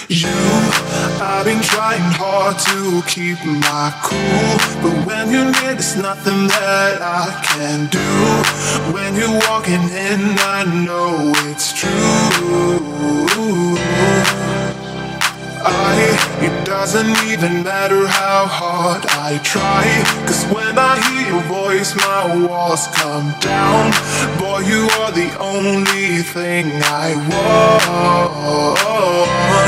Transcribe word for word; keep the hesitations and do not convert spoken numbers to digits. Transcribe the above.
You, I've been trying hard to keep my cool, but when you're near, there's nothing that I can do. When you're walking in, I know it's true. I, it doesn't even matter how hard I try, 'cause when I hear your voice, my walls come down. Boy, you are the only thing I want.